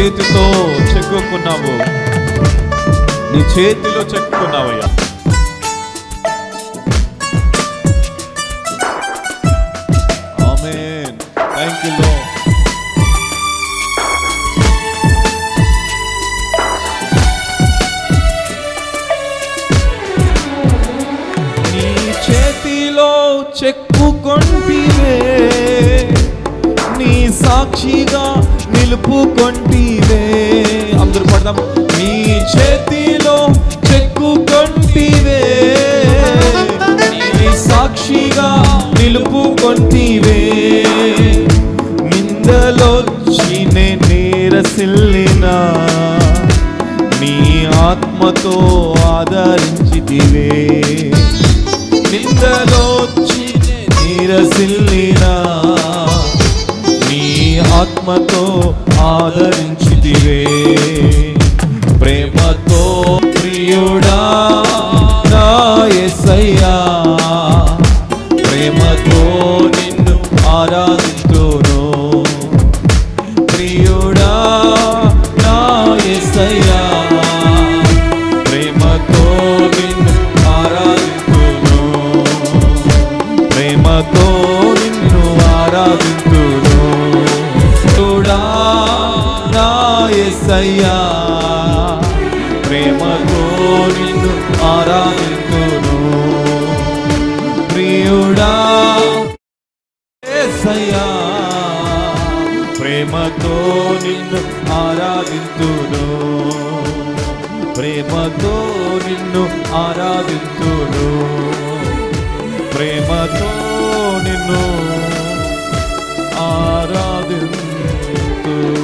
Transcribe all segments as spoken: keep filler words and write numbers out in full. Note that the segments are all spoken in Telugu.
చేతితో చెక్కుకున్నావు, నీ చేతిలో చెక్కుకున్నావయ్యా. ఆమేన్. Thank you Lord. నీ చేతిలో చెక్కుకొంటివే, నీ సాక్షిగా నిలుపుకొంటివే. అందరూ పడదాం. నీ చేతిలో చెక్కుకొంటివే, నీ సాక్షిగా నిలుపుకొంటివే. నిందలొచ్చి నీరసిల్లినా నీ ఆత్మతో ఆదరించితివే. నిందలొచ్చి నీరసిల్లినా నీ ఆత్మతో ఆదరించితివే. ప్రేమతో ప్రియుడా నా యేసయ్యా, ప్రేమతో నిన్ను ఆరాధింతును. ప్రియుడా నా యేసయ్యా, ప్రేమతో నిన్ను ఆరాధింతును. ప్రేమతో నిన్ను ఆరాధింతును. ప్రియుడా నా యేసయ్యా, ప్రేమతో నిన్ను ఆరాధింతును. ప్రియుడా యేసయ్యా, ప్రేమతో నిన్ను ఆరాధింతును. ప్రేమతో నిన్ను ఆరాధింతును. ప్రేమతో నిన్ను ఆరాధింతును.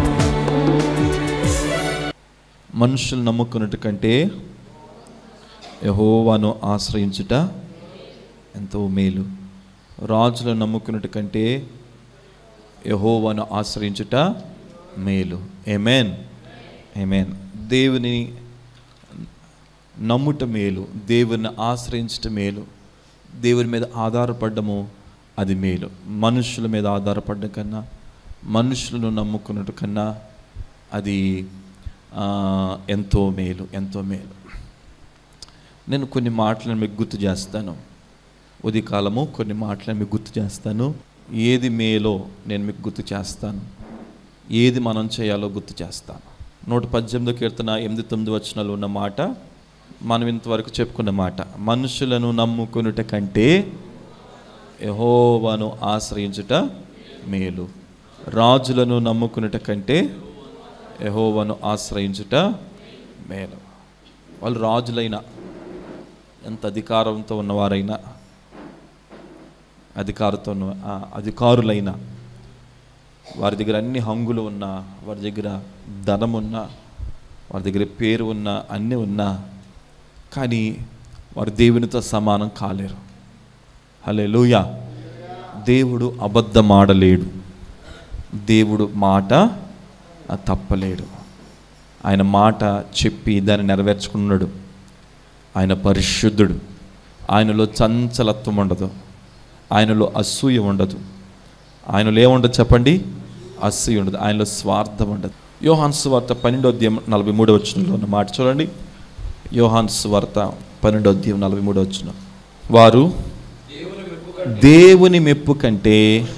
మనుషులు నమ్ముకున్నట్టు కంటే యెహోవాను ఆశ్రయించుట ఎంతో మేలు. రాజులను నమ్ముకున్నట్టు కంటే యెహోవాను ఆశ్రయించుట మేలు. ఆమేన్, ఆమేన్. దేవుని నమ్ముట మేలు, దేవుని ఆశ్రయించుట మేలు. దేవుని మీద ఆధారపడము అది మేలు. మనుషుల మీద ఆధారపడడం కన్నా, మనుషులను నమ్ముకున్నట్టు కన్నా అది ఎంతో మేలు, ఎంతో మేలు. నేను కొన్ని మాటలను మీకు గుర్తు చేస్తాను. ఉదయకాలము కొన్ని మాటలను మీకు గుర్తు చేస్తాను. ఏది మేలో నేను మీకు గుర్తు చేస్తాను, ఏది మనం చేయాలో గుర్తు చేస్తాను. నూట పద్దెనిమిదో కీర్తన ఎనిమిది తొమ్మిది వచనాలు ఉన్న మాట మనం ఇంతవరకు చెప్పుకున్న మాట. మనుషులను నమ్ముకునుట కంటే యెహోవాను ఆశ్రయించుట మేలు. రాజులను నమ్ముకునుట కంటే యెహోవాను ఆశ్రయించుట మేలు. వాళ్ళు రాజులైనా, ఎంత అధికారంతో ఉన్నవారైనా, అధికారంతో ఉన్న అధికారులైనా, వారి దగ్గర అన్ని హంగులు ఉన్నా, వారి దగ్గర ధనం ఉన్నా, వారి దగ్గర పేరు ఉన్నా, అన్నీ ఉన్నా, కానీ వారు దేవునితో సమానం కాలేరు. హల్లెలూయా. దేవుడు అబద్ధమాడలేడు, దేవుడు మాట తప్పలేడు. ఆయన మాట చెప్పి దాన్ని నెరవేర్చుకున్నాడు. ఆయన పరిశుద్ధుడు. ఆయనలో చంచలత్వం ఉండదు, ఆయనలో అసూయ ఉండదు. ఆయనలో ఏముండదు చెప్పండి? అసూయ ఉండదు. ఆయనలో స్వార్థం ఉండదు. యోహాను సువార్త పన్నెండో అధ్యాయం నలభై మూడో వచనంలో ఉన్న మాట చూడండి. యోహాను సువార్త పన్నెండో అధ్యాయం నలభై మూడో వచనం. వారు దేవుని మెప్పు కంటే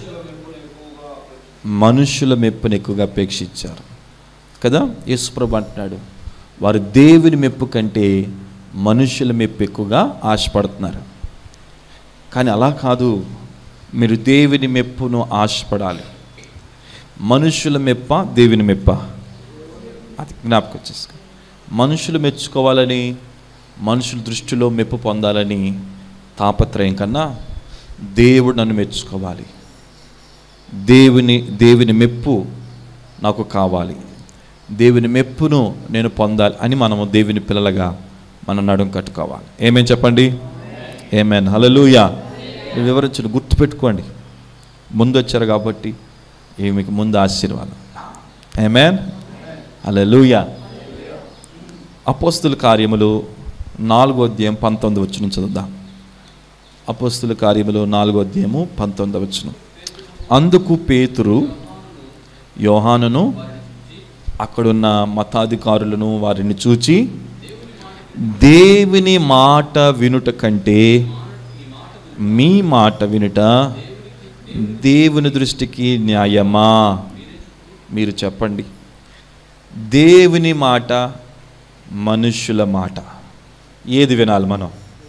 మనుషుల మెప్పును ఎక్కువగా అపేక్షించారు కదా. యేసుప్రభు అంటున్నాడు, వారు దేవుని మెప్పు కంటే మనుషుల మెప్పు ఎక్కువగా ఆశపడుతున్నారు. కానీ అలా కాదు, మీరు దేవుని మెప్పును ఆశపడాలి. మనుషుల మెప్ప, దేవుని మెప్ప, అది జ్ఞాపకం చేసుకో. మనుషులు మెచ్చుకోవాలని, మనుషుల దృష్టిలో మెప్పు పొందాలని తాపత్రయం కన్నా దేవుడు నన్ను మెచ్చుకోవాలి, దేవుని దేవుని మెప్పు నాకు కావాలి, దేవుని మెప్పును నేను పొందాలి అని మనము దేవుని పిల్లలుగా మనం నడుం కట్టుకోవాలి. ఏమేం చెప్పండి? ఆమేన్, హల్లెలూయా. వివరించండి, గుర్తుపెట్టుకోండి. ముందు వచ్చారు కాబట్టి మీకు ముందు ఆశీర్వాదం. ఆమేన్, హల్లెలూయా. అపోస్తుల కార్యములు నాలుగో అధ్యాయం పంతొమ్మిది వచనం చదువుదాం. అపోస్తుల కార్యములు నాలుగో అధ్యాయము పంతొమ్మిది వచనం. అందుకు పేతురు యోహానును అక్కడున్న మతాధికారులను వారిని చూచి, దేవుని మాట వినుట కంటే మీ మాట వినుట దేవుని దృష్టికి న్యాయమా? మీరు చెప్పండి. దేవుని మాట, మనుష్యుల మాట, ఏది వినాలి మనం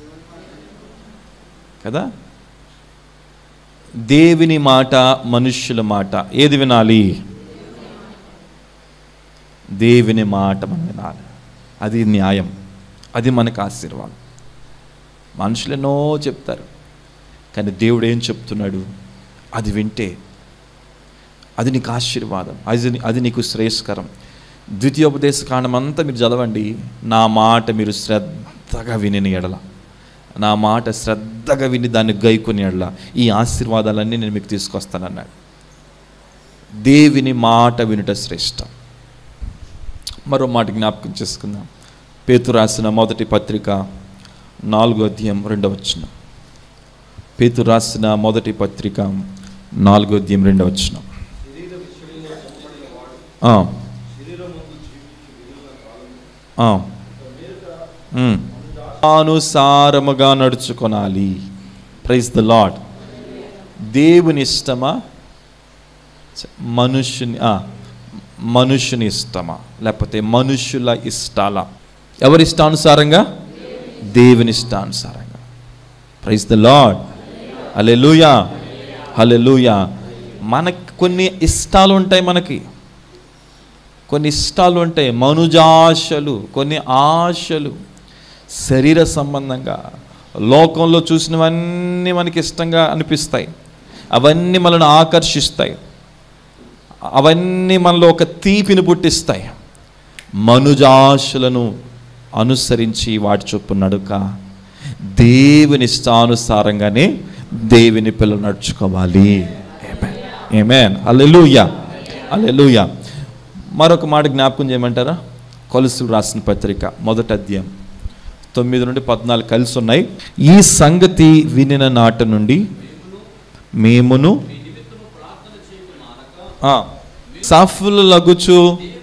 కదా? దేవుని మాట, మనుష్యుల మాట, ఏది వినాలి? దేవుని మాట మనం వినాలి. అది న్యాయం, అది మనకు ఆశీర్వాదం. మనుషులు ఎన్నో చెప్తారు, కానీ దేవుడు ఏం చెప్తున్నాడు? అది వింటే అది నీకు ఆశీర్వాదం, అది అది నీకు శ్రేయస్కరం. ద్వితీయోపదేశ కాండం అంతా మీరు చదవండి. నా మాట మీరు శ్రద్ధగా విని ఎడల, నా మాట శ్రద్ధగా విని దాన్ని గైకొని ఎడల ఈ ఆశీర్వాదాలన్నీ నేను మీకు తీసుకొస్తానన్నాడు. దేవుని మాట వినుట శ్రేష్టం. మరో మాట జ్ఞాపకం చేసుకుందాం. పేతురు రాసిన మొదటి పత్రిక నాలుగో అధ్యాయం రెండవ వచనం. పేతురు రాసిన మొదటి పత్రిక నాలుగో అధ్యాయం రెండవ వచనం. అనుసారముగా నడుచుకొనాలి. Praise the Lord. దేవుని ఇష్టమా, మనుషుని మనుషుని ఇష్టమా, లేకపోతే మనుషుల ఇష్టాల? ఎవరి ఇష్టానుసారంగా? దేవుని ఇష్టానుసారంగా. Praise the Lord. హల్లెలూయా, హల్లెలూయా. మనకి కొన్ని ఇష్టాలు ఉంటాయి, మనకి కొన్ని ఇష్టాలు ఉంటాయి, మనుజాశలు, కొన్ని ఆశలు, శరీర సంబంధంగా లోకంలో చూసినవన్నీ మనకి ఇష్టంగా అనిపిస్తాయి. అవన్నీ మనల్ని ఆకర్షిస్తాయి, అవన్నీ మనలో ఒక తీపిని పుట్టిస్తాయి. మనుజాశలను అనుసరించి వాటి చొప్పున నడుక దేవుని ఇష్టానుసారంగానే దేవుని పిల్లలు నడుచుకోవాలి. ఆమేన్. హల్లెలూయా, హల్లెలూయా. మరొక మాట జ్ఞాపకం చేయమంటారా? కొలస్సీయులకు రాసిన పత్రిక మొదటి అధ్యాయం తొమ్మిది నుండి పద్నాలుగు కలిసి ఉన్నాయి. ఈ సంగతి వినిన నాట నుండి మేమును సఫలులగుచు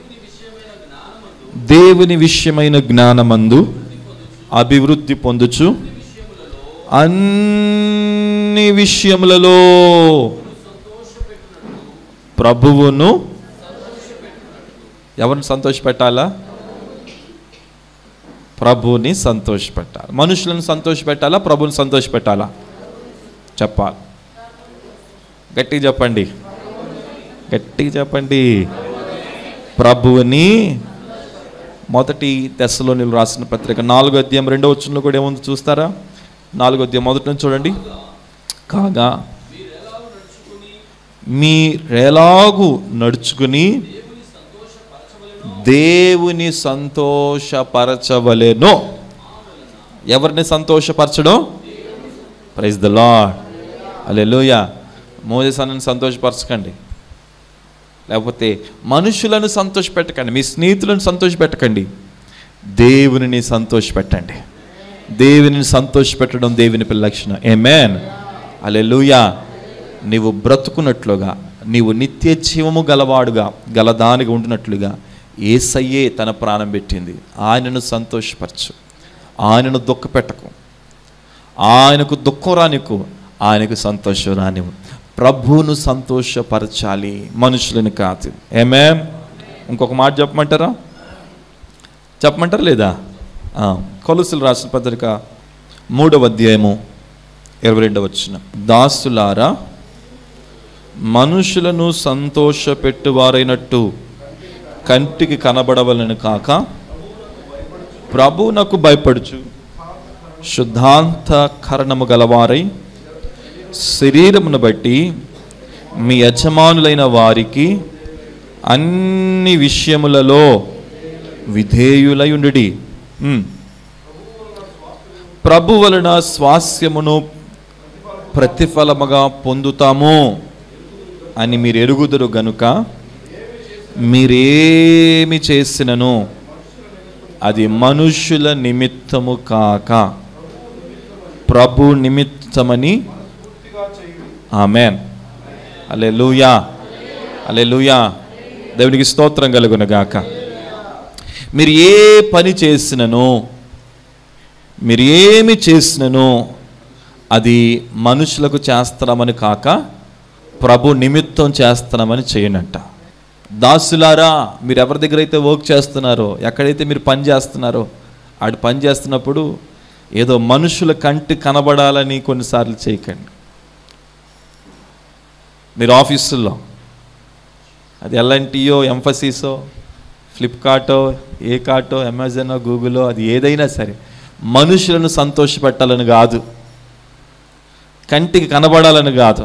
దేవుని విషయమైన జ్ఞానమందు అభివృద్ధి పొందుచు అన్ని విషయములలో ప్రభువును, ఎవరిని సంతోషపెట్టాలా? ప్రభువుని సంతోషపెట్టాలి. మనుషులను సంతోషపెట్టాలా? ప్రభువుని సంతోషపెట్టాలా? చెప్పాలి. గట్టిగా చెప్పండి, గట్టిగా చెప్పండి. ప్రభువుని. మొదటి తెస్సలోనియులకు రాసిన పత్రిక నాలుగో అధ్యాయం రెండో వచనంలో కూడా ఏముంది చూస్తారా? నాలుగో అధ్యాయం మొదటి నుంచి చూడండి. కాగా మీరెలాగు నడుచుకుని దేవుని సంతోషపరచవలెనో. ఎవరిని సంతోషపరచడం? Praise the Lord. హల్లెలూయా. మోసే అన్నని సంతోషపరచకండి, లేకపోతే మనుషులను సంతోషపెట్టకండి, మీ స్నేహితులను సంతోషపెట్టకండి, దేవునిని సంతోషపెట్టండి. దేవునిని సంతోషపెట్టడం దేవుని పిల్ల లక్షణం. ఆమేన్. హల్లెలూయా. నీవు బ్రతుకున్నట్లుగా, నీవు నిత్య జీవము గలవాడుగా గలదానిగా ఉంటున్నట్లుగా యేసయ్యే తన ప్రాణం పెట్టింది. ఆయనను సంతోషపరచు, ఆయనను దుఃఖపెట్టకు, ఆయనకు దుఃఖం రానికు, ఆయనకు సంతోషం రానివ్వు. ప్రభువును సంతోషపరచాలి, మనుషులను కాదు. ఆమేన్. ఇంకొక మాట చెప్పమంటారా? చెప్పమంటారా లేదా? కొలస్సీయులకు రాసిన పత్రిక మూడవ అధ్యాయము ఇరవై రెండవ వచనం. దాసులారా, మనుషులను సంతోషపెట్టువారైనట్టు కంటికి కనబడవలను కాక ప్రభువునకు భయపడుచు శుద్ధాంతఃకరణము గలవారై శరీరమును బట్టి మీ యజమానులైన వారికి అన్ని విషయములలో విధేయులై ఉండుడి. ప్రభు వలన స్వాస్యమును ప్రతిఫలముగా పొందుతాము అని మీరు ఎరుగుదురు గనుక మీరేమి చేసినను అది మనుష్యుల నిమిత్తము కాక ప్రభు నిమిత్తమని. ఆమేన్. హల్లెలూయా, హల్లెలూయా. దేవునికి స్తోత్రం కలుగునుగాక. మీరు ఏ పని చేసినను, మీరు ఏమి చేసినను అది మనుషులకు చేస్తున్నామని కాక ప్రభు నిమిత్తం చేస్తున్నామని చేయనంట. దాసులారా, మీరు ఎవరి దగ్గర అయితే వర్క్ చేస్తున్నారో, ఎక్కడైతే మీరు పని చేస్తున్నారో, ఆడు పని చేస్తున్నప్పుడు ఏదో మనుషుల కంటి కనబడాలని కొన్నిసార్లు చేయకండి. మీరు ఆఫీసుల్లో అది ఎల్ఎన్టీయో, ఎంఫసిసో, ఫ్లిప్కార్టో, ఏ కార్టో, అమెజానో, గూగులో, అది ఏదైనా సరే మనుషులను సంతోషపెట్టాలని కాదు, కంటికి కనబడాలని కాదు.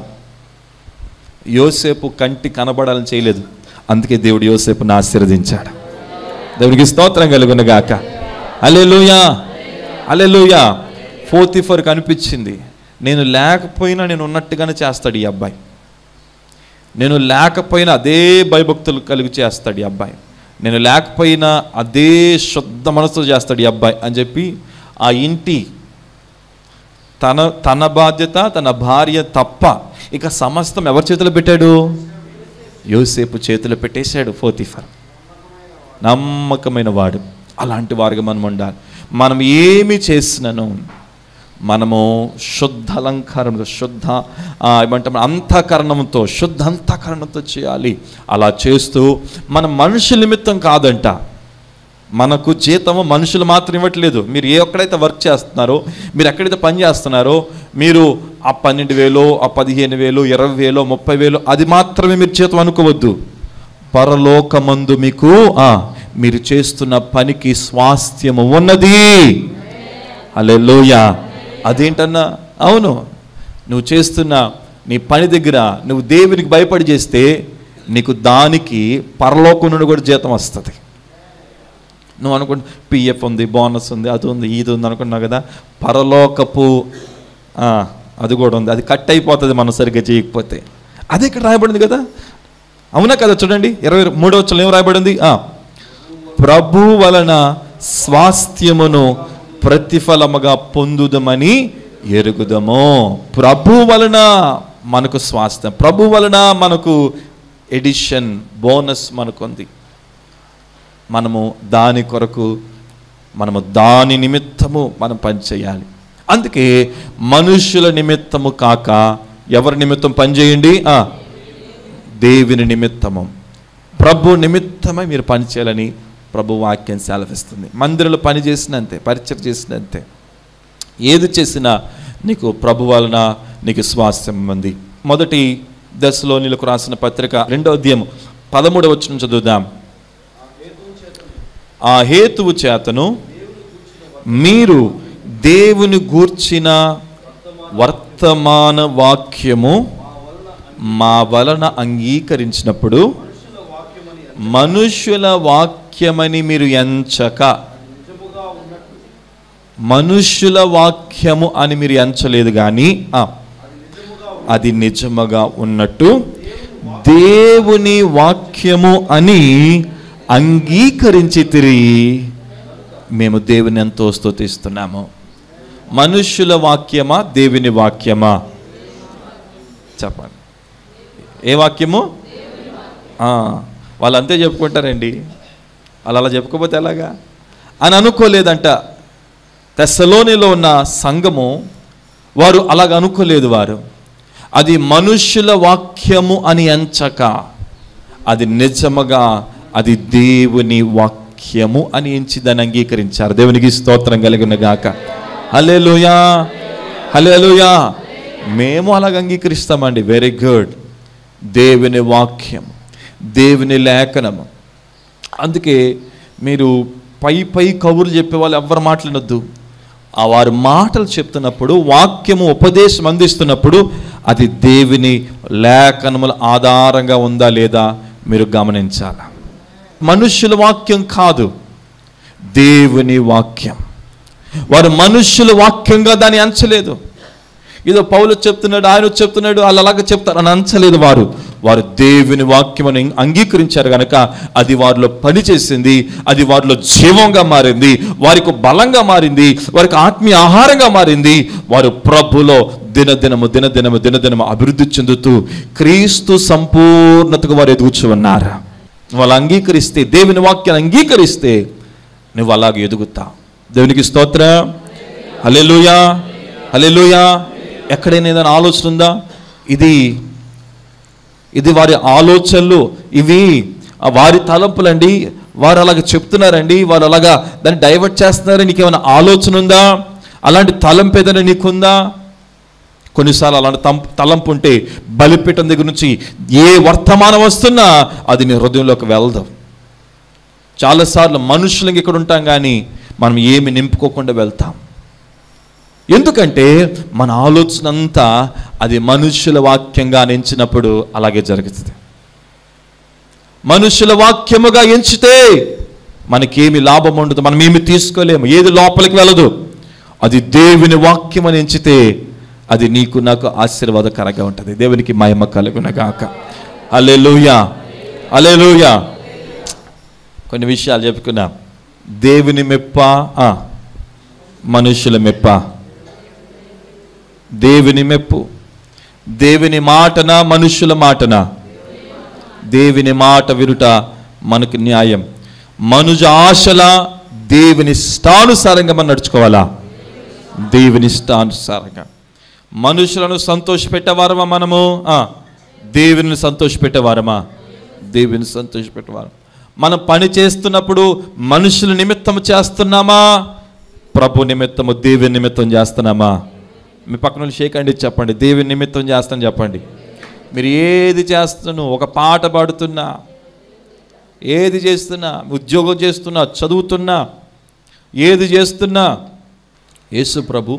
యోసేపు కంటి కనబడాలని చేయలేదు, అందుకే దేవుడు యోసేపును ఆశీర్వదించాడు. దేవునికి స్తోత్రం కలుగునుగాక. హల్లెలూయా, హల్లెలూయా. పోతీఫరుకు అనిపించింది, నేను లేకపోయినా నేను ఉన్నట్టుగానే చేస్తాడు ఈ అబ్బాయి, నేను లేకపోయినా అదే భయభక్తులు కలిగి చేస్తాడు ఈ అబ్బాయి, నేను లేకపోయినా అదే శుద్ధ మనసుతో చేస్తాడు ఈ అబ్బాయి అని చెప్పి ఆ ఇంటి తన తన బాధ్యత, తన భార్య తప్ప ఇక సమస్తం ఎవరి చేతిలో పెట్టాడు? యోసేపు చేతిలో పెట్టేశాడు పోతీఫర్. నమ్మకమైన వాడు. అలాంటి వారిగా మనం ఉండాలి. మనం ఏమి చేసినను మనము శుద్ధ అలంకారంతో, శుద్ధ ఏమంటాం అంతఃకరణంతో, శుద్ధ అంతఃకరణంతో చేయాలి. అలా చేస్తూ మనం మనుషుల నిమిత్తం కాదంట, మనకు జీతము మనుషులు మాత్రం ఇవ్వట్లేదు. మీరు ఏ ఒక్కడైతే వర్క్ చేస్తున్నారో, మీరు ఎక్కడైతే పని చేస్తున్నారో, మీరు ఆ పన్నెండు వేలు, ఆ పదిహేను వేలు, ఇరవై వేలు, ముప్పై వేలు అది మాత్రమే మీరు జీతం అనుకోవద్దు. పరలోకమందు మీకు మీరు చేస్తున్న పనికి స్వాస్థ్యము ఉన్నది. హల్లెలూయా. అదేంటన్నా? అవును, నువ్వు చేస్తున్న నీ పని దగ్గర నువ్వు దేవునికి భయపడి చేస్తే నీకు దానికి పరలోకం నుండి కూడా జీతం వస్తుంది. నువ్వు అనుకుంటు పిఎఫ్ ఉంది, బోనస్ ఉంది, అది ఉంది, ఇది ఉంది అనుకున్నావు కదా, పరలోకపు అది కూడా ఉంది, అది కట్ అయిపోతుంది మనం సరిగ్గా చేయకపోతే. అది ఇక్కడ రాయబడింది కదా, అవునా కదా? చూడండి ఇరవై మూడవ వచనంలో ఏం రాయబడింది? ప్రభు వలన స్వాస్థ్యమును ప్రతిఫలముగా పొందుదమని ఎరుగుదము. ప్రభు వలన మనకు స్వాస్థ్యం, ప్రభు వలన మనకు ఎడిషన్, బోనస్ మనకుంది. మనము దాని కొరకు, మనము దాని నిమిత్తము మనం పనిచేయాలి. అందుకే మనుషుల నిమిత్తము కాక ఎవరి నిమిత్తం పనిచేయండి? దేవుని నిమిత్తము, ప్రభు నిమిత్తమై మీరు పనిచేయాలని ప్రభు వాక్యం సెలవిస్తుంది. మందిరంలో పని చేసినంతే, పరిచయం చేసినంతే, ఏది చేసినా నీకు ప్రభు వలన నీకు స్వాస్థ్యం ఉంది. మొదటి దశలోనిలకు రాసిన పత్రిక రెండో అధ్యాయం పదమూడవ వచనం చదువుదాం. ఆ హేతువు చేతను మీరు దేవుని గూర్చిన వర్తమాన వాక్యము మా వలన అంగీకరించినప్పుడు మనుష్యుల వాక్యమని మీరు ఎంచక, మనుష్యుల వాక్యము అని మీరు ఎంచలేదు కానీ అది నిజముగా ఉన్నట్టు దేవుని వాక్యము అని అంగీకరించి తిరిగి మేము దేవుని ఎంతో స్తుతిస్తున్నాము. మనుష్యుల వాక్యమా, దేవుని వాక్యమా? చెప్పండి, ఏ వాక్యము? వాళ్ళు అంతే చెప్పుకుంటారండి, వాళ్ళు అలా చెప్పుకోకపోతే ఎలాగా అని అనుకోలేదంట. తెస్సలోనిలో ఉన్న సంఘము వారు అలాగ అనుకోలేదు. వారు అది మనుష్యుల వాక్యము అని ఎంచక అది నిజముగా అది దేవుని వాక్యము అని ఎంచి దాన్ని అంగీకరించారు. దేవునికి స్తోత్రం కలుగును గాక. హల్లెలూయా, హల్లెలూయా. మేము అలాగ అంగీకరిస్తామండి. Very good. దేవుని వాక్యం, దేవుని లేఖనము. అందుకే మీరు పై పై కబుర్లు చెప్పే వాళ్ళు ఎవ్వరు మాట్లాడొద్దు. ఆ వారి మాటలు చెప్తున్నప్పుడు, వాక్యము ఉపదేశం అందిస్తున్నప్పుడు అది దేవుని లేఖనముల ఆధారంగా ఉందా లేదా మీరు గమనించాలి. మనుష్యుల వాక్యం కాదు, దేవుని వాక్యం. వారు మనుష్యుల వాక్యంగా దాన్ని అంచలేదు. ఏదో పౌలు చెప్తున్నాడు, ఆయన చెప్తున్నాడు, వాళ్ళు అలాగ చెప్తారు అని అంచలేదు. వారు వారు దేవుని వాక్యం అని అంగీకరించారు కనుక అది వారిలో పనిచేసింది, అది వారిలో జీవంగా మారింది, వారికి బలంగా మారింది, వారికి ఆత్మీయ ఆహారంగా మారింది. వారు ప్రభులో దినదినము దినదినము దినదినము అభివృద్ధి చెందుతూ క్రీస్తు సంపూర్ణతకు వారు ఎదుగుచూ ఉన్నారు. వాళ్ళు అంగీకరిస్తే, దేవుని వాక్యాన్ని అంగీకరిస్తే నువ్వు అలాగే ఎదుగుతావు. దేవునికి స్తోత్రం. హల్లెలూయా, హల్లెలూయా. ఎక్కడైనా ఏదైనా ఆలోచన ఉందా? ఇది ఇది వారి ఆలోచనలు, ఇవి వారి తలంపులండి. వారు అలాగ చెప్తున్నారండి, వారు అలాగా దాన్ని డైవర్ట్ చేస్తున్నారు. నీకేమైనా ఆలోచన ఉందా? అలాంటి తలంపు ఏదైనా నీకుందా? కొన్నిసార్లు అలాంటి తం తలంపు ఉంటే బలిపీఠం దగ్గర నుంచి ఏ వర్తమానం వస్తున్నా అది నీ హృదయంలోకి వెళ్దాం. చాలాసార్లు మనుషులకి ఇక్కడ ఉంటాం కానీ మనం ఏమి నింపుకోకుండా వెళ్తాం. ఎందుకంటే మన ఆలోచన అంతా అది మనుషుల వాక్యంగా ఎంచినప్పుడు అలాగే జరుగుతుంది. మనుషుల వాక్యముగా ఎంచితే మనకేమి లాభం ఉండదు, మనం ఏమి తీసుకోలేము, ఏది లోపలికి వెళ్ళదు. అది దేవుని వాక్యం అని ఎంచితే అది నీకు నాకు ఆశీర్వాదకరంగా ఉంటుంది. దేవునికి మహిమ కలుగునగాక. హల్లెలూయా, హల్లెలూయా. కొన్ని విషయాలు చెప్పుకున్నాం. దేవుని మెప్ప, మనుషుల మెప్ప. దేవుని మెప్పు, దేవుని మాటన మనుషుల మాటన? దేవుని మాట వినుట మనకు న్యాయం. మనుజ ఆశల దేవుని ఇష్టానుసారంగా మనం నడుచుకోవాలా? దేవుని ఇష్టానుసారంగా. మనుషులను సంతోషపెట్టేవారమా మనము? దేవుని సంతోషపెట్టేవారమా? దేవుని సంతోషపెట్టేవారం. మనం పని చేస్తున్నప్పుడు మనుషుల నిమిత్తం చేస్తున్నామా? ప్రభు నిమిత్తము, దేవుని నిమిత్తం చేస్తున్నామా? మీ పక్కన షేక్ అండి చెప్పండి, దేవుని నిమిత్తం చేస్తాను చెప్పండి. మీరు ఏది చేస్తున్నా, ఒక పాట పాడుతున్నా, ఏది చేస్తున్నా, ఉద్యోగం చేస్తున్నా, చదువుతున్నా, ఏది చేస్తున్నా, యేసు ప్రభు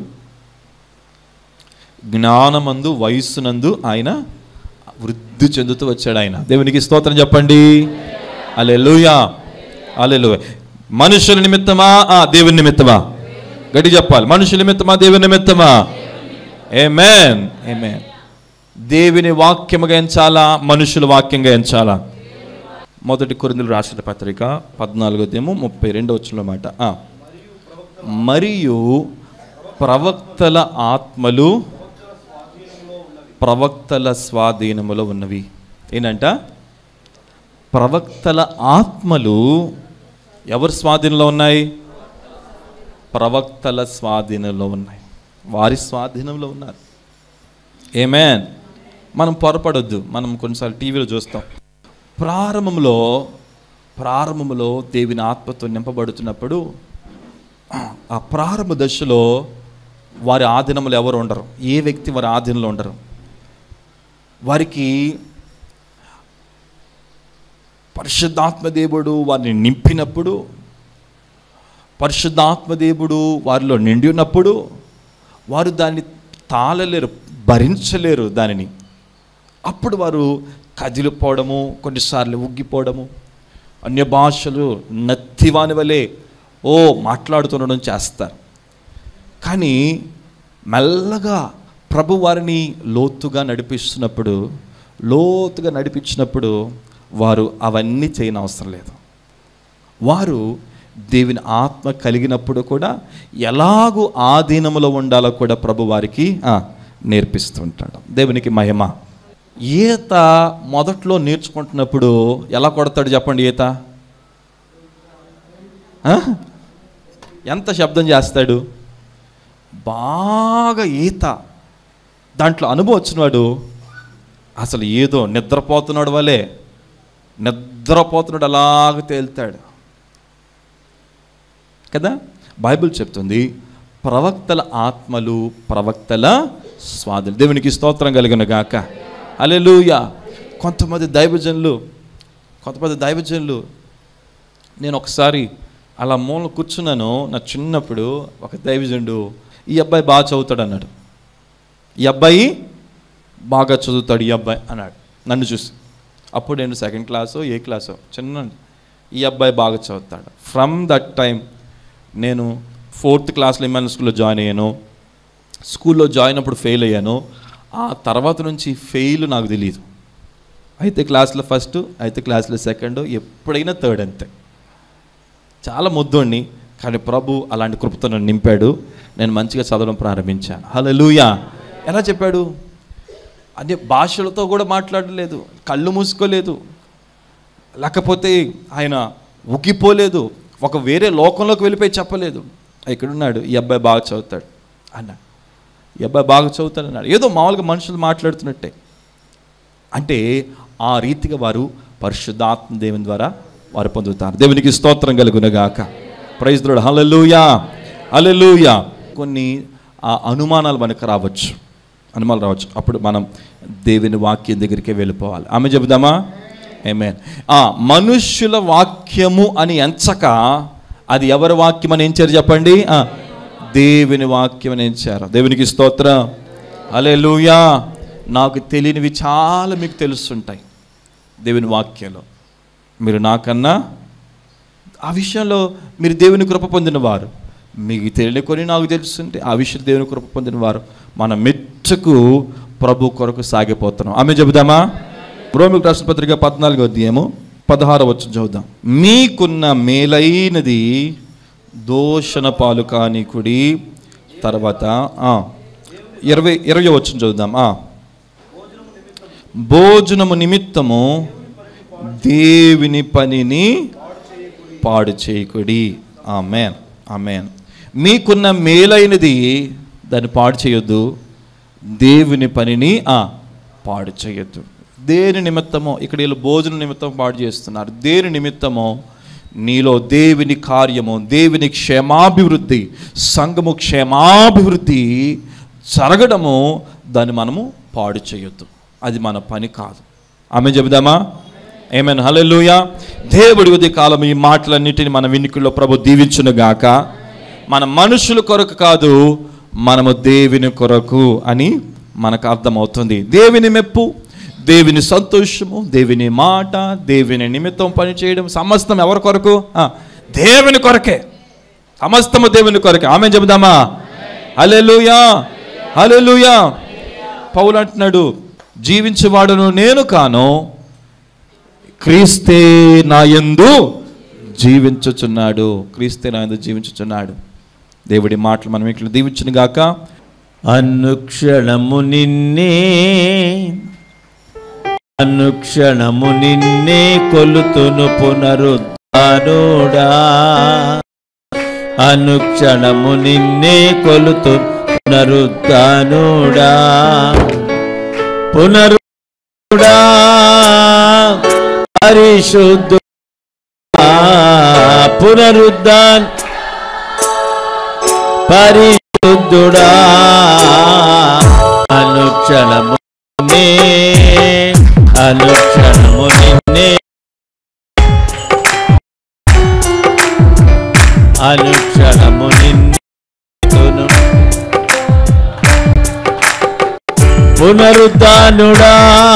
జ్ఞానమందు వయస్సునందు ఆయన వృద్ధి చెందుతూ వచ్చాడు. ఆయన దేవునికి స్తోత్రం చెప్పండి. హల్లెలూయా, హల్లెలూయా. మనుషుల నిమిత్తమా, దేవుని నిమిత్తమా? గట్టి చెప్పాలి. మనుషుల నిమిత్తమా, దేవుని నిమిత్తమా? ఆమేన్, ఆమేన్. దేవుని వాక్యముగా ఎంచాలా, మనుషుల వాక్యంగా ఎంచాలా? మొదటి కొరింథీయులకు రాసిన పత్రిక పద్నాలుగో అధ్యాయము ముప్పై రెండో వచనంలో మాట, మరియు ప్రవక్తల ఆత్మలు ప్రవక్తల స్వాధీనములో ఉన్నవి. ఏంటంట? ప్రవక్తల ఆత్మలు ఎవరి స్వాధీనంలో ఉన్నాయి? ప్రవక్తల స్వాధీనంలో ఉన్నాయి, వారి స్వాధీనంలో ఉన్నారు. ఆమేన్. మనం పొరపడొద్దు. మనం కొన్నిసార్లు టీవీలో చూస్తాం, ప్రారంభంలో ప్రారంభంలో దేవుని ఆత్మతో నింపబడుతున్నప్పుడు ఆ ప్రారంభ దశలో వారి ఆధీనంలో ఎవరు ఉండరు, ఏ వ్యక్తి వారి ఆధీనంలో ఉండరు. వారికి పరిశుద్ధాత్మ దేవుడు వారిని నింపినప్పుడు, పరిశుద్ధాత్మ దేవుడు వారిలో నిండి ఉన్నప్పుడు వారు దాన్ని తాళలేరు, భరించలేరు దానిని. అప్పుడు వారు కదిలిపోవడము, కొన్నిసార్లు ఉగ్గిపోవడము, అన్య భాషలు నత్తివాని వలె ఓ మాట్లాడుతుండడం చేస్తారు. కానీ మెల్లగా ప్రభు వారిని లోతుగా నడిపిస్తున్నప్పుడు, లోతుగా నడిపించినప్పుడు వారు అవన్నీ చేయని అవసరం లేదు. వారు దేవుని ఆత్మ కలిగినప్పుడు కూడా ఎలాగూ ఆధీనములో ఉండాలో కూడా ప్రభు వారికి నేర్పిస్తూ ఉంటాడు. దేవునికి మహిమ. ఈత మొదట్లో నేర్చుకుంటున్నప్పుడు ఎలా కొడతాడు చెప్పండి? ఈత ఎంత శబ్దం చేస్తాడు? బాగా ఈత దాంట్లో అనుభవం వచ్చినవాడు అసలు ఏదో నిద్రపోతున్నాడు వలే, నిద్రపోతున్నాడు అలాగ తేలుతాడు కదా. బైబిల్ చెప్తుంది ప్రవక్తల ఆత్మలు ప్రవక్తల స్వాధీనం. దేవునికి స్తోత్రం కలుగును గాక. హల్లెలూయా. కొంతమంది దైవజనులు కొంతమంది దైవజనులు నేను ఒకసారి అలా మూల కూర్చున్నాను. నా చిన్నప్పుడు ఒక దైవజనుడు ఈ అబ్బాయి బాగా చదువుతాడు అన్నాడు. ఈ అబ్బాయి బాగా చదువుతాడు ఈ అబ్బాయి అన్నాడు నన్ను చూసి. అప్పుడు నేను సెకండ్ క్లాసో ఏ క్లాసో చిన్న, ఈ అబ్బాయి బాగా చదువుతాడు. ఫ్రమ్ దట్ టైం నేను ఫోర్త్ క్లాస్లో ఇమాన్యుయల్ స్కూల్లో జాయిన్ అయ్యాను. స్కూల్లో జాయిన్ అప్పుడు ఫెయిల్ అయ్యాను. ఆ తర్వాత నుంచి ఫెయిల్ నాకు తెలియదు. అయితే క్లాస్లో ఫస్ట్, అయితే క్లాస్లో సెకండ్, ఎప్పుడైనా థర్డ్ అంతే. చాలా ముద్దోడిని, కానీ ప్రభు అలాంటి కృపతో నన్ను నింపాడు. నేను మంచిగా చదవడం ప్రారంభించాను. హల్లెలూయా. ఎలా చెప్పాడు? అదే భాషలతో కూడా మాట్లాడలేదు, కళ్ళు మూసుకోలేదు, లేకపోతే ఆయన ఉగ్గిపోలేదు, ఒక వేరే లోకంలోకి వెళ్ళిపోయి చెప్పలేదు. ఇక్కడున్నాడు, ఈ అబ్బాయి బాగా చదువుతాడు అన్నాడు, ఈ అబ్బాయి బాగా చదువుతాడు అన్నాడు. ఏదో మామూలుగా మనుషులు మాట్లాడుతున్నట్టే. అంటే ఆ రీతిగా వారు పరిశుద్ధాత్మ దేవుని ద్వారా వారు పొందుతారు. దేవునికి స్తోత్రం కలుగునుగాక. Praise the Lord. హల్లెలూయా, హల్లెలూయా. కొన్ని ఆ అనుమానాలు మనకు రావచ్చు, అనుమానాలు రావచ్చు. అప్పుడు మనం దేవుని వాక్యం దగ్గరికి వెళ్ళిపోవాలి. ఆమె చెబుదామా? ఆమేన్. ఆ మనుష్యుల వాక్యము అని ఎంచక అది ఎవరి వాక్యం అని ఎంచారు చెప్పండి? దేవుని వాక్యం అని ఎంచారు. దేవునికి స్తోత్రం, హల్లెలూయా. నాకు తెలియనివి చాలా మీకు తెలుస్తుంటాయి దేవుని వాక్యంలో. మీరు నాకన్నా ఆ విషయంలో మీరు దేవుని కృప పొందినవారు. మీకు తెలియని కొన్ని నాకు తెలుస్తుంటే ఆ విషయం దేవుని కృప పొందినవారు. మన మెచ్చకు ప్రభు కొరకు సాగిపోతున్నాం. ఆమె చెబుదామా? రోమీయులకు రాసిన పత్రిక పద్నాలుగో అధ్యాయము పదహారవ వచనం చదువుదాం. మీకున్న మేలైనది దోషణ పాలు కానికుడి. తర్వాత ఇరవై ఇరవై వచనం చదువుదాం. భోజనము నిమిత్తము దేవుని పనిని పాడు చేయకుడి. ఆమేన్, ఆమేన్. మీకున్న మేలైనది దాన్ని పాడు చేయొద్దు, దేవుని పనిని పాడు చేయొద్దు. దేని నిమిత్తమో ఇక్కడ వీళ్ళు భోజనం నిమిత్తం పాడు చేస్తున్నారు. దేని నిమిత్తమో నీలో దేవుని కార్యము, దేవుని క్షేమాభివృద్ధి, సంఘము క్షేమాభివృద్ధి జరగడము, దాన్ని మనము పాడు చేయొద్దు. అది మన పని కాదు. ఆమె చెబుదామా? ఆమేన్, హల్లెలూయా. దేవుడి ఉదయ కాలం ఈ మాటలన్నిటిని మన వినికిడిలో ప్రభు దీవించునుగాక. మన మనుషుల కొరకు కాదు, మనము దేవుని కొరకు అని మనకు అర్థమవుతుంది. దేవుని మెప్పు, దేవుని సంతోషము, దేవుని మాట, దేవుని నిమిత్తం పనిచేయడం సమస్తం ఎవరి కొరకు? దేవుని కొరకే. సమస్తము దేవుని కొరకే. ఆమేన్ చెబుదామా? హల్లెలూయా, హల్లెలూయా. పౌలు అంటున్నాడు, జీవించువాడును నేను కాను, క్రీస్తే నాయందు జీవించుచున్నాడు. క్రీస్తే నాయందు జీవించుచున్నాడు. దేవుడి మాటలు మనం ఇక్కడ దీవించును గాక. అనుక్షణము నిన్నే, అనుక్షణము నిన్నే కొలుతును పునరుద్ధానుడా. అనుక్షణము నిన్నే కొలుతును పునరుద్ధానుడా. పునరుద్ధానుడా పరిశుద్ధుడా. పునరుద్ధాన్ పరిశుద్ధుడా. అనుక్షణము నిన్నే, అనుక్షణము నిన్నే, అనుక్షణము నిన్నే పునరుద్ధానుడా.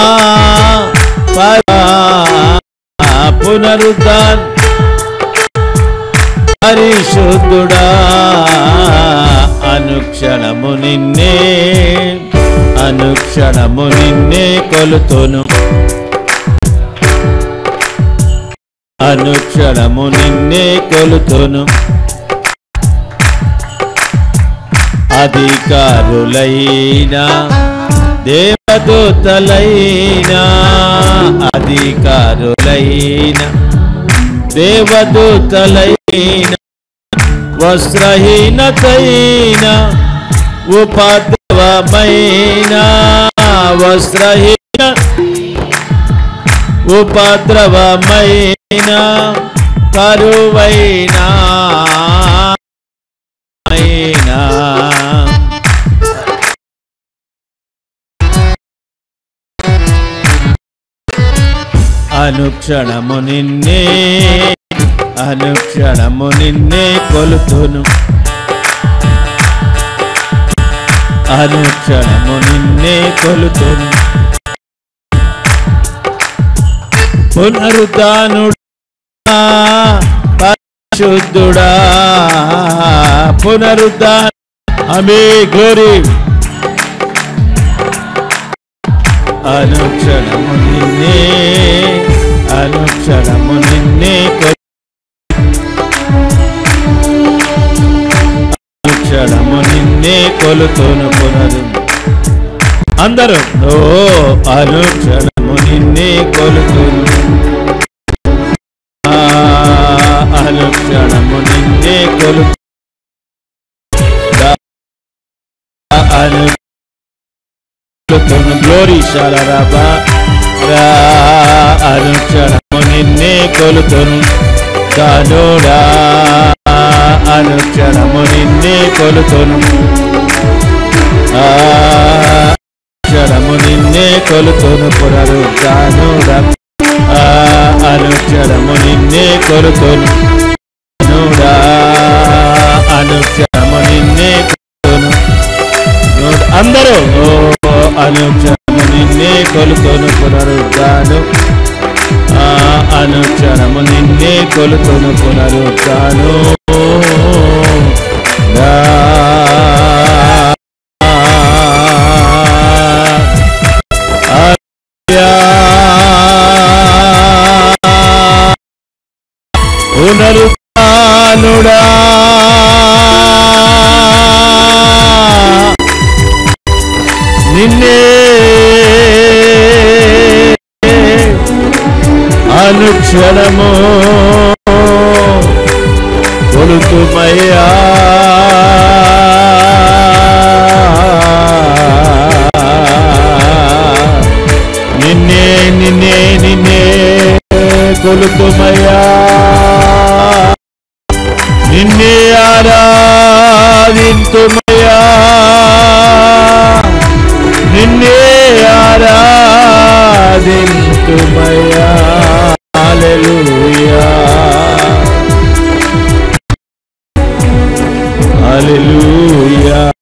పునరుద్ధాన్ పరిశుద్ధుడా. అనుక్షణము నిన్నే, అనుక్షణము నిన్నే కొలుతును, అనుక్షణము నిన్నే కొలుతును. అధికారులైనా దేవదూతలైనా, అధికారులైనా దేవదూతలైనా, వస్త్రహీనతైన ఉపద్రవమైన, వస్త్రహీన ఉపద్రవమైన, కరువైనా అయినా అనుక్షణము నిన్నే, అనుక్షణము నిన్నే కొలుతును, అనుక్షణము నిన్నే కొలుతును. పునరుద్ధానుడా పరిశుద్ధుడా. పునరుద్ధాన ఆమె గ్లోరీ. అనుక్షణము నిన్నే, అనుక్షణము నిన్నే, అనుక్షణము నిన్నే కొలుతును పునరు. అందరూ ఓ అనుక్షణము నిన్నే కొలుతును, కొలు అనుక్షణము గ్లోరీ శరరబా రా అనుక్షణము నిన్నే కొలుతును దానుడా అనుక్షణము నిన్నే కొలుతును అనుక్షణము నిన్నే కొలుతును పునరుద్ధానుడా అనుక్షణము నిన్నే కొలుతును దానుడా అనుక్షణము నిన్నే కొలుతును అందరూ అనుక్షణము నిన్నే కొలుతును పునరుద్ధాను అనుక్షణము నిన్నే కొలుతును పునరుద్ధాను పునరుద్ధానుడా నిన్నే అనుక్షణము కొలుతుమయ్యా నిన్నే నిన్నే నిన్నే కొలుతుమయ్యా నిన్నే ఆరాధింతుమయ్యా నిన్నే ఆరాధింతుమయ్యా హల్లెలూయా హల్లెలూయా